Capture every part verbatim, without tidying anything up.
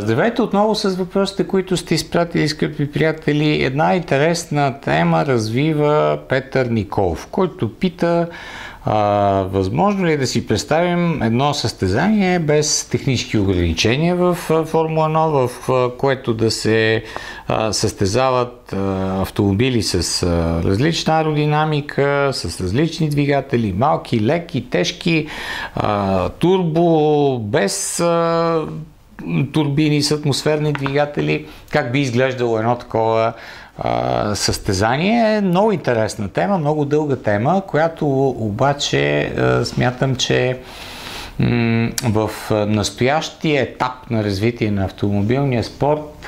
Здравейте отново с въпросите, които сте изпратили, скъпи приятели. Една интересна тема развива Петър Николов, който пита а, възможно ли е да си представим едно състезание без технически ограничения в Формула едно, в което да се а, състезават а, автомобили с а, различна аеродинамика, с различни двигатели, малки, леки, тежки, а, турбо, без а, турбини с атмосферни двигатели. Как би изглеждало едно такова а, състезание? Много интересна тема, много дълга тема, която обаче а, смятам, че м- в настоящия етап на развитие на автомобилния спорт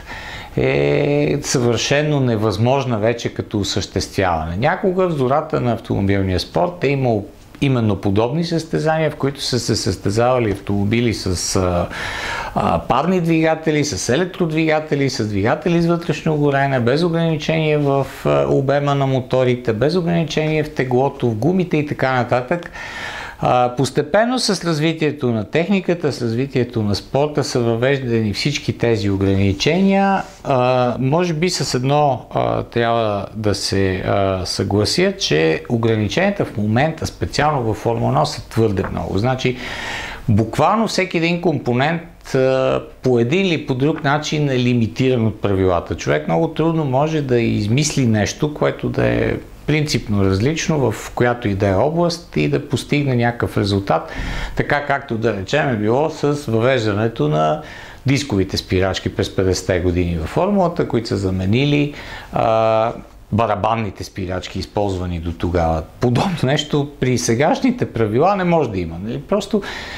е съвършено невъзможна вече като осъществяване. Някога в зората на автомобилния спорт е имал именно подобни състезания, в които са се състезавали автомобили с а, а, парни двигатели, с електродвигатели, с двигатели с вътрешно горене, без ограничение в а, обема на моторите, без ограничение в теглото, в гумите и така нататък. А, постепенно с развитието на техниката, с развитието на спорта са въвеждани всички тези ограничения. А, може би с едно а, трябва да се а, съглася, че ограниченията в момента, специално във Формула едно, са твърде много. Значи, буквално всеки един компонент а, по един или по друг начин е лимитиран от правилата. Човек много трудно може да измисли нещо, което да е принципно различно в която и да е област и да постигне някакъв резултат, така както да речем е било с въвеждането на дисковите спирачки през петдесетте години във формулата, които са заменили а, барабанните спирачки, използвани до тогава. Подобно нещо при сегашните правила не може да има. Нали? Просто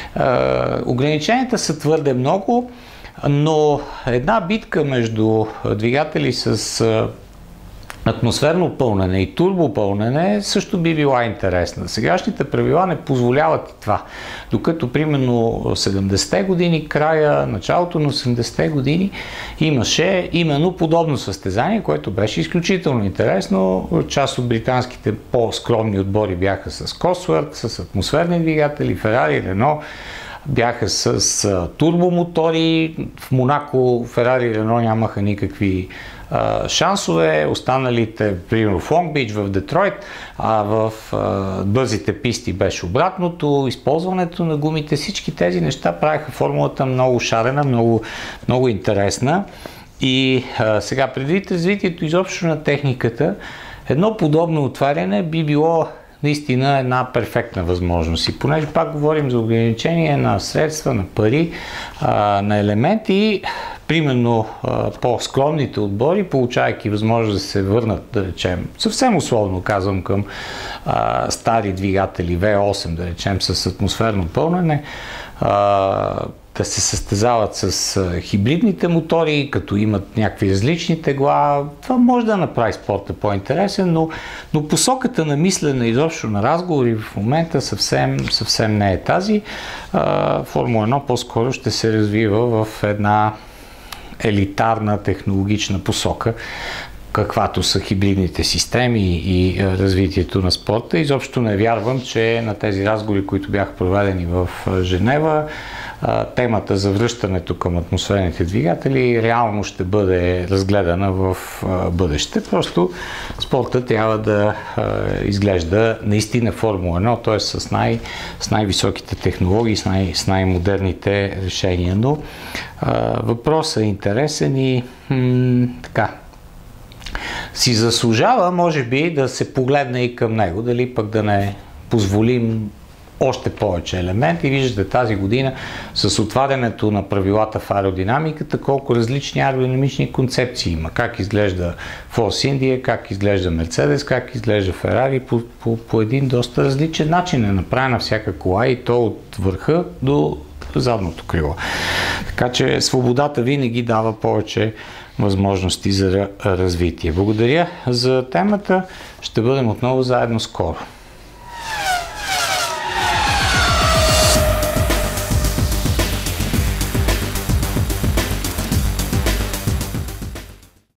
а, ограниченията са твърде много, но една битка между двигатели с а, атмосферно пълнене и турбопълнене също би била интересна. Сегашните правила не позволяват и това. Докато примерно седемдесетте години, края, началото на осемдесетте години имаше именно подобно състезание, което беше изключително интересно. Част от британските по-скромни отбори бяха с Cosworth, с атмосферни двигатели, Ферари, Рено бяха с а, турбомотори. В Монако Ферари и Рено нямаха никакви а, шансове. Останалите, примерно в Лонг Бич, в Детройт, а в а, бързите писти беше обратното. Използването на гумите, всички тези неща правиха формулата много шарена, много, много интересна. И а, сега, предвид развитието изобщо на техниката, едно подобно отваряне би било наистина една перфектна възможност. И понеже пак говорим за ограничение на средства, на пари, а, на елементи, примерно а, по-скромните отбори, получавайки възможност да се върнат, да речем, съвсем условно казвам, към а, стари двигатели ви осем, да речем, с атмосферно пълнене, а, да се състезават с а, хибридните мотори, като имат някакви различни тегла. Това може да направи спорта по-интересен, но, но посоката на мислене, изобщо на разговори в момента съвсем, съвсем не е тази. А, Формула едно по-скоро ще се развива в една елитарна технологична посока, каквато са хибридните системи и развитието на спорта. Изобщо не вярвам, че на тези разговори, които бяха проведени в Женева, темата за връщането към атмосферните двигатели реално ще бъде разгледана в бъдеще. Просто спорта трябва да изглежда наистина Формула едно, т.е. с, най- с най-високите технологии, с, най- с най-модерните решения. Но въпросът е интересен и м- така си заслужава, може би, да се погледне и към него, дали пък да не позволим още повече елементи. Виждате тази година с отварянето на правилата в аеродинамиката, колко различни аеродинамични концепции има. Как изглежда Force India, как изглежда Mercedes, как изглежда Ferrari, по, по, по един доста различен начин е направена всяка кола и то от върха до задното крило. Така че свободата винаги дава повече възможности за развитие. Благодаря за темата. Ще бъдем отново заедно скоро.